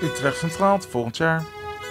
Utrecht Centraal volgend jaar.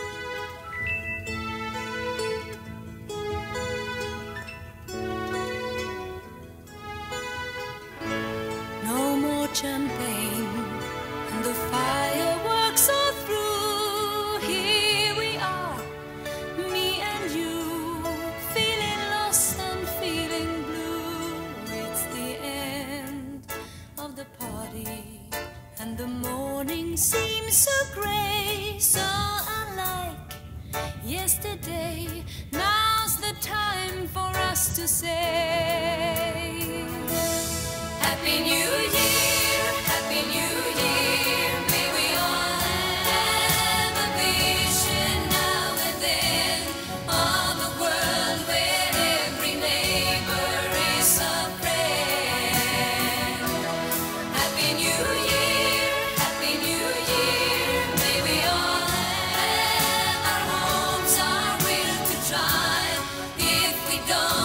No more champagne and the fireworks are through. Here we are, me and you, feeling lost and feeling blue. It's the end of the party and the morning seems so grey, so unlike yesterday. Now's the time for us to say Happy New Year, Happy New Year. May we all have a vision now and then of a world where every neighbor is a friend. Happy New Year, Happy New Year. May we all have our homes, our will to try. If we don't